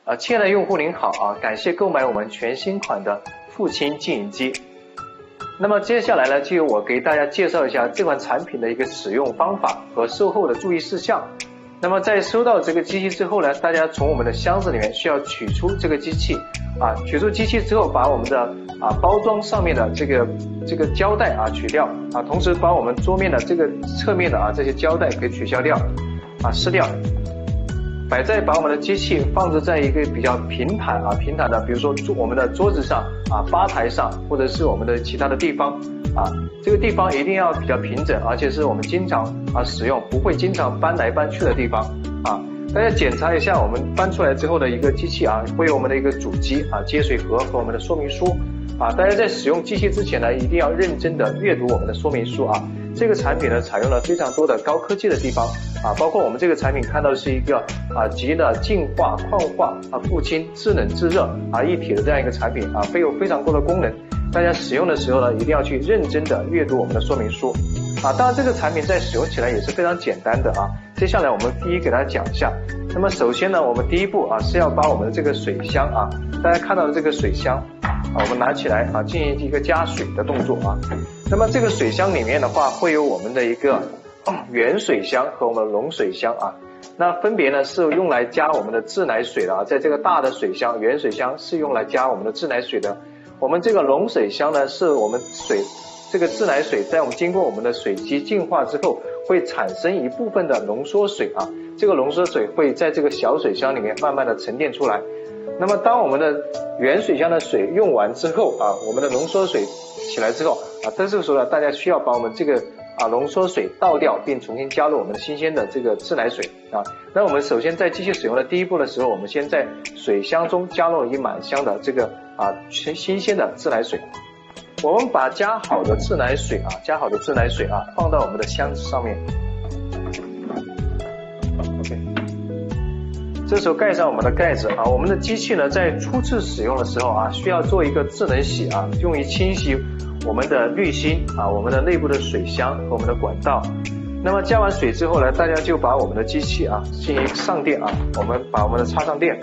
亲爱的用户您好感谢购买我们全新款的父亲净饮机。那么接下来呢，就由我给大家介绍一下这款产品的一个使用方法和售后的注意事项。那么在收到这个机器之后呢，大家从我们的箱子里面需要取出这个机器取出机器之后，把我们的包装上面的这个胶带取掉同时把我们桌面的这个侧面的这些胶带给取消掉撕掉，把我们的机器放置在一个比较平坦的，比如说我们的桌子上吧台上，或者是我们的其他的地方这个地方一定要比较平整，而且是我们经常使用，不会经常搬来搬去的地方大家检查一下我们搬出来之后的一个机器会有我们的一个主机接水盒和我们的说明书大家在使用机器之前呢，一定要认真的阅读我们的说明书这个产品呢，采用了非常多的高科技的地方包括我们这个产品看到是一个集了净化、矿化父亲智能制热一体的这样一个产品会有非常多的功能。大家使用的时候呢，一定要去认真的阅读我们的说明书当然这个产品在使用起来也是非常简单的接下来我们第一给大家讲一下。那么首先呢，我们第一步是要把我们的这个水箱大家看到的这个水箱我们拿起来进行一个加水的动作那么这个水箱里面的话，会有我们的一个原水箱和我们的龙水箱那分别呢是用来加我们的自来水的在这个大的水箱原水箱是用来加我们的自来水的，我们这个龙水箱呢是我们这个自来水在我们经过我们的水机净化之后，会产生一部分的浓缩水这个浓缩水会在这个小水箱里面慢慢的沉淀出来。那么当我们的原水箱的水用完之后我们的浓缩水起来之后这个时候呢，大家需要把我们这个浓缩水倒掉，并重新加入我们新鲜的这个自来水那我们首先在机器使用的第一步的时候，我们先在水箱中加入一满箱的这个新鲜的自来水。我们把加好的自来水放到我们的箱子上面。OK， 这时候盖上我们的盖子我们的机器呢，在初次使用的时候需要做一个智能洗用于清洗我们的滤芯我们的内部的水箱和我们的管道。那么加完水之后呢，大家就把我们的机器进行上电我们把我们的插上电。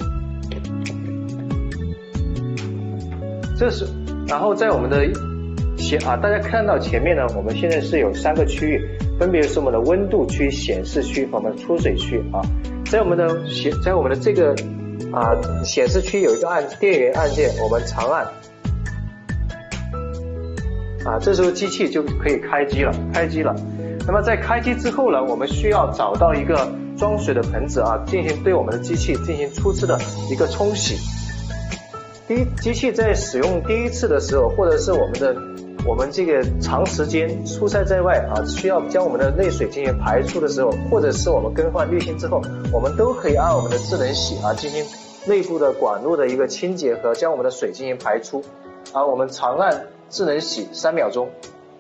这是然后在我们的大家看到前面呢，我们现在是有3个区域，分别是我们的温度区、显示区和我们的出水区在我们的这个显示区有一个电源按键，我们长按这时候机器就可以开机了。那么在开机之后呢，我们需要找到一个装水的盆子进行对我们的机器进行初次的一个冲洗。机器在使用第一次的时候，或者是我们这个长时间出差在外需要将我们的内水进行排出的时候，或者是我们更换滤芯之后，我们都可以按我们的智能洗进行内部的管路的一个清洁和将我们的水进行排出我们长按智能洗3秒钟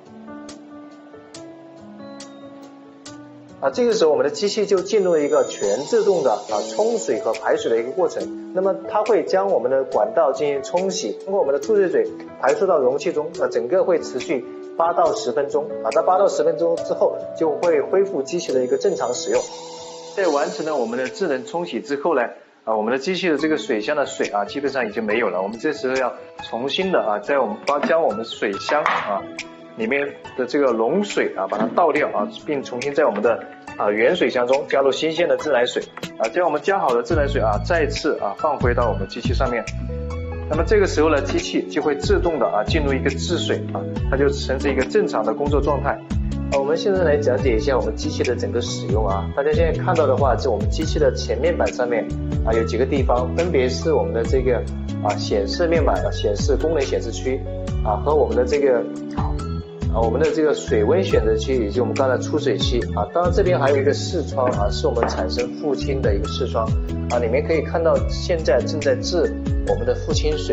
这个时候我们的机器就进入了一个全自动的冲水和排水的一个过程。那么它会将我们的管道进行冲洗，通过我们的出水水排出到容器中整个会持续8到10分钟到8到10分钟之后就会恢复机器的一个正常使用。在完成了我们的智能冲洗之后呢我们的机器的这个水箱的水基本上已经没有了，我们这时候要重新的将我们水箱里面的这个龙水把它倒掉并重新在我们的原水箱中加入新鲜的自来水将我们加好的自来水再次放回到我们机器上面。那么这个时候呢，机器就会自动的进入一个制水它就呈现一个正常的工作状态。我们现在来讲解一下我们机器的整个使用大家现在看到的话，是我们机器的前面板上面有几个地方，分别是我们的这个显示面板显示功能显示区和我们的这个水温选择区，以及我们刚才出水区当然这边还有一个视窗是我们产生父亲的一个视窗里面可以看到现在正在制我们的父亲水。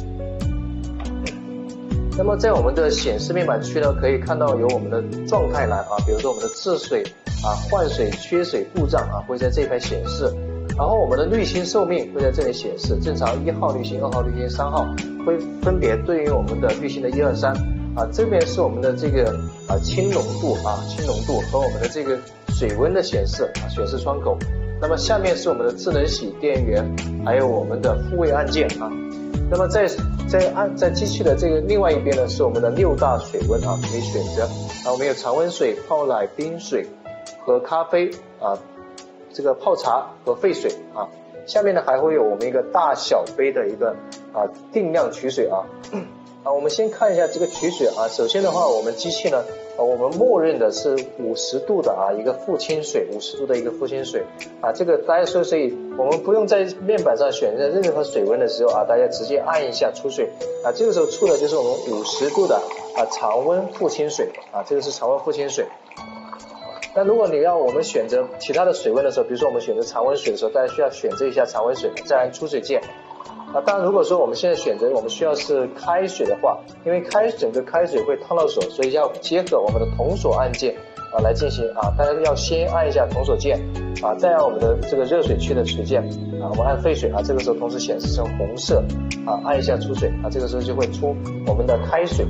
那么在我们的显示面板区呢，可以看到有我们的状态栏比如说我们的制水换水、缺水、故障会在这一排显示，然后我们的滤芯寿命会在这里显示，正常1号滤芯、2号滤芯、3号会分别对应我们的滤芯的1、2、3这边是我们的这个清浓度和我们的这个水温的显示显示窗口那么下面是我们的智能洗电源，还有我们的复位按键啊。那么在机器的这个另外一边呢，是我们的6大水温啊，可以选择啊，我们有常温水、泡奶、冰水和咖啡啊，这个泡茶和沸水啊。下面呢还会有我们一个大小杯的一个定量取水啊。我们先看一下这个取水啊。首先的话，我们机器呢，我们默认的是50度的一个富清水，50度的一个富清水啊。这个大家所以我们不用在面板上选择任何水温的时候大家直接按一下出水啊。这个时候出的就是我们50度的常温富清水啊，这个是常温富清水。那如果你要我们选择其他的水温的时候，比如说我们选择常温水的时候，大家需要选择一下常温水，再按出水键。当然如果说我们现在选择我们需要是开水的话，因为整个开水会烫到手，所以要结合我们的铜锁按键来进行大家要先按一下铜锁键再按我们的这个热水器的水键我们按沸水这个时候同时显示成红色按一下出水这个时候就会出我们的开水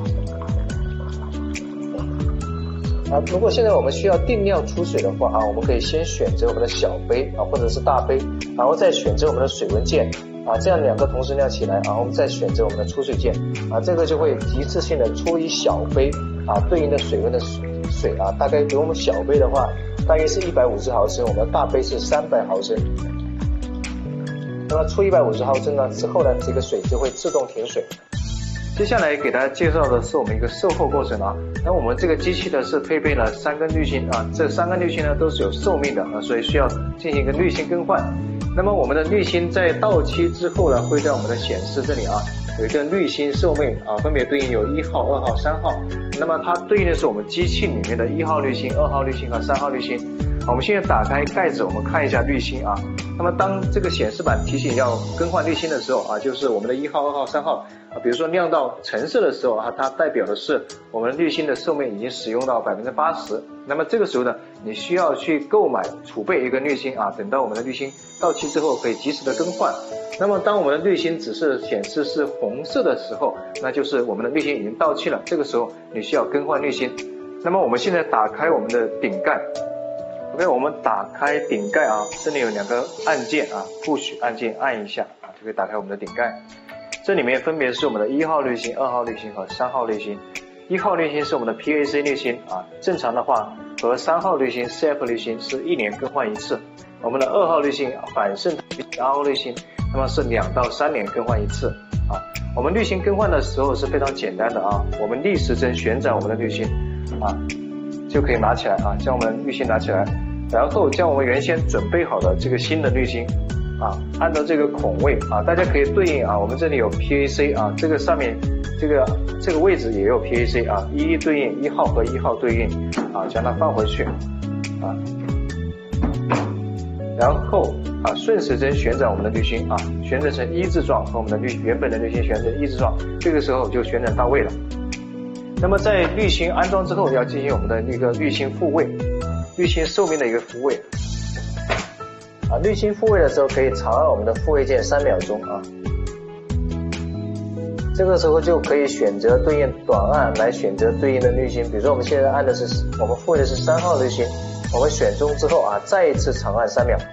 如果现在我们需要定量出水的话我们可以先选择我们的小杯或者是大杯，然后再选择我们的水温键这样两个同时亮起来我们再选择我们的出水键这个就会一次性的出一小杯对应的水温的水大概比如我们小杯的话大约是150毫升，我们的大杯是300毫升。那么出150毫升呢之后呢，这个水就会自动停水。接下来给大家介绍的是我们一个售后过程那我们这个机器呢是配备了3根滤芯这3根滤芯呢都是有寿命的所以需要进行一个滤芯更换。那么我们的滤芯在到期之后呢，会在我们的显示这里有一个滤芯寿命分别对应有1号、2号、3号。那么它对应的是我们机器里面的1号滤芯、2号滤芯和3号滤芯。我们现在打开盖子，我们看一下滤芯那么当这个显示板提醒要更换滤芯的时候就是我们的1号、2号、3号比如说亮到橙色的时候它代表的是我们滤芯的寿命已经使用到 80%。那么这个时候呢，你需要去购买储备一个滤芯等到我们的滤芯到期之后可以及时的更换。那么当我们的滤芯只是显示是红色的时候，那就是我们的滤芯已经到期了，这个时候你需要更换滤芯。那么我们现在打开我们的顶盖，OK， 我们打开顶盖这里有2个按键push 按键按一下就可以打开我们的顶盖。这里面分别是我们的1号滤芯、2号滤芯和3号滤芯。1号滤芯是我们的 PAC 滤芯正常的话和3号滤芯 CF 滤芯是1年更换一次。我们的2号滤芯反渗透 RO 滤芯那么是2到3年更换一次我们滤芯更换的时候是非常简单的我们逆时针旋转我们的滤芯就可以拿起来将我们滤芯拿起来，然后将我们原先准备好的这个新的滤芯按照这个孔位大家可以对应我们这里有 PAC 这个上面这个位置也有 PAC 一一对应1号和1号对应将它放回去然后顺时针旋转我们的滤芯旋转成一字状，和我们的原本的滤芯旋转成一字状，这个时候就旋转到位了。那么在滤芯安装之后，要进行我们的一个滤芯复位，滤芯寿命的一个复位滤芯复位的时候可以长按我们的复位键3秒钟这个时候就可以选择对应短按来选择对应的滤芯，比如说我们现在按的是我们复位的是3号滤芯，我们选中之后再一次长按3秒，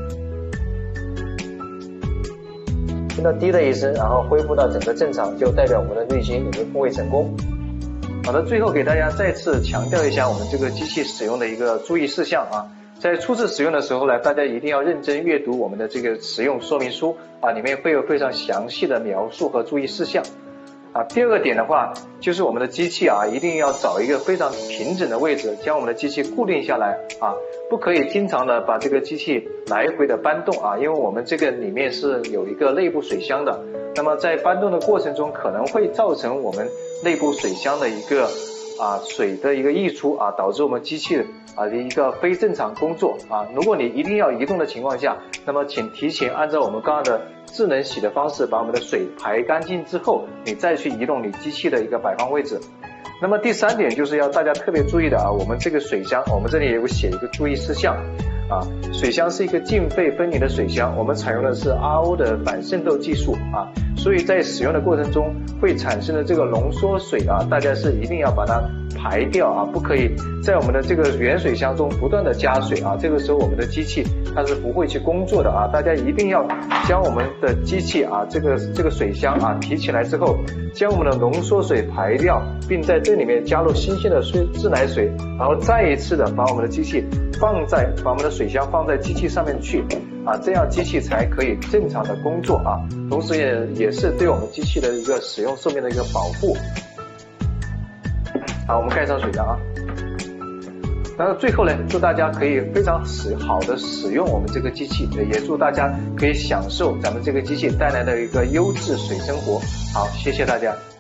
听到滴的一声，然后恢复到整个正常，就代表我们的滤芯已经复位成功。好的，最后给大家再次强调一下我们这个机器使用的一个注意事项在初次使用的时候呢，大家一定要认真阅读我们的这个使用说明书里面会有非常详细的描述和注意事项第二个点的话，就是我们的机器一定要找一个非常平整的位置，将我们的机器固定下来不可以经常的把这个机器来回的搬动因为我们这个里面是有一个内部水箱的，那么在搬动的过程中可能会造成我们内部水箱的一个水的一个溢出导致我们机器的一个非正常工作如果你一定要移动的情况下，那么请提前按照我们刚刚的智能洗的方式把我们的水排干净之后，你再去移动你机器的一个摆放位置。那么第3点就是要大家特别注意的我们这个水箱，我们这里也有写一个注意事项水箱是一个进废分离的水箱，我们采用的是 RO 的反渗透技术所以在使用的过程中会产生的这个浓缩水啊，大家是一定要把它排掉啊，不可以在我们的这个原水箱中不断的加水啊，这个时候我们的机器它是不会去工作的啊，大家一定要将我们的机器啊这个水箱啊提起来之后，将我们的浓缩水排掉，并在这里面加入新鲜的自来水，然后再一次的把我们的机器把我们的水箱放在机器上面去啊，这样机器才可以正常的工作啊，同时也是对我们机器的一个使用寿命的一个保护。好，我们盖上水箱啊。然后最后呢，祝大家可以非常好的使用我们这个机器，也祝大家可以享受咱们这个机器带来的一个优质水生活。好，谢谢大家。